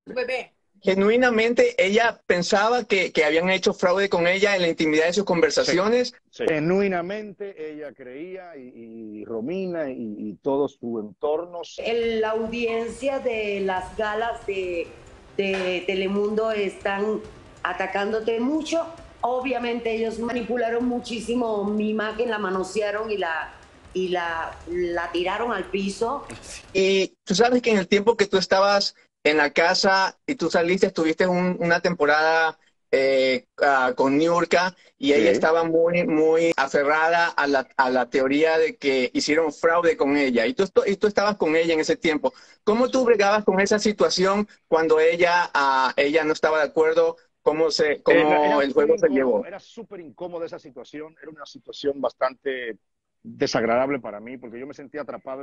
bebé. Genuinamente, ella pensaba que habían hecho fraude con ella en la intimidad de sus Sí, conversaciones. sí. Genuinamente ella creía y Romina y todo su entorno. La audiencia de las galas de Telemundo están atacándote mucho. Obviamente ellos manipularon muchísimo mi imagen, la manosearon y la tiraron al piso. Y tú sabes que en el tiempo que tú estabas en la casa y tú saliste, estuviste una temporada con Niurka y ella Sí. estaba muy aferrada a la teoría de que hicieron fraude con ella. Y tú estabas con ella en ese tiempo. ¿Cómo tú bregabas con esa situación cuando ella no estaba de acuerdo? ¿Cómo Era el muy juego se incómodo, llevó? era súper incómoda esa situación, era una situación bastante desagradable para mí, porque yo me sentía atrapado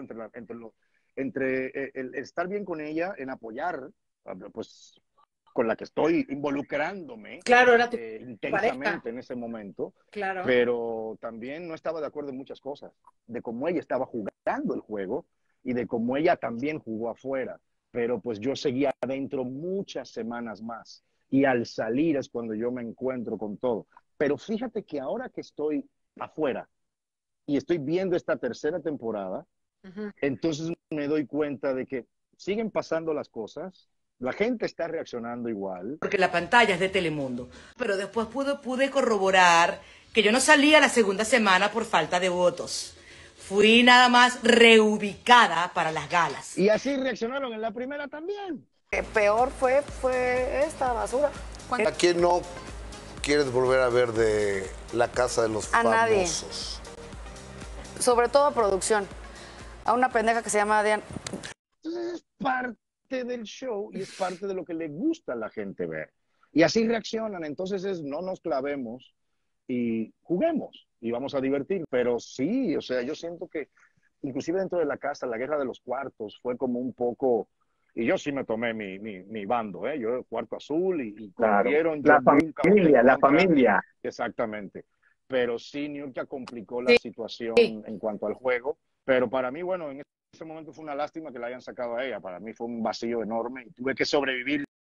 entre el estar bien con ella, en apoyar, pues, con la que estoy involucrándome Claro, era tu pareja. intensamente en ese momento, Claro. pero también no estaba de acuerdo en muchas cosas, de cómo ella estaba jugando el juego y de cómo ella también jugó afuera, pero pues yo seguía adentro muchas semanas más y al salir es cuando yo me encuentro con todo. Pero fíjate que ahora que estoy afuera y estoy viendo esta tercera temporada, Ujú. entonces me doy cuenta de que siguen pasando las cosas, la gente está reaccionando igual. Porque la pantalla es de Telemundo. Pero después pude corroborar que yo no salía la segunda semana por falta de votos. Fui nada más reubicada para las galas. Y así reaccionaron en la primera también. Peor fue esta basura. ¿A quién no quieres volver a ver de La Casa de los A nadie. Famosos? Sobre todo a producción. A una pendeja que se llama Diana. Entonces es parte del show y es parte de lo que le gusta a la gente ver. Y así reaccionan. Entonces no nos clavemos y juguemos y vamos a divertir. Pero sí, o sea, yo siento que inclusive dentro de la casa, la guerra de los cuartos fue como un poco, y yo sí me tomé mi bando, ¿eh? Yo cuarto azul y como Claro. vieron, yo nunca voté en La contra, familia. exactamente. Pero sí, New York complicó la Sí, situación en cuanto al juego. Pero para mí, bueno, en ese momento fue una lástima que la hayan sacado a ella. Para mí fue un vacío enorme y tuve que sobrevivir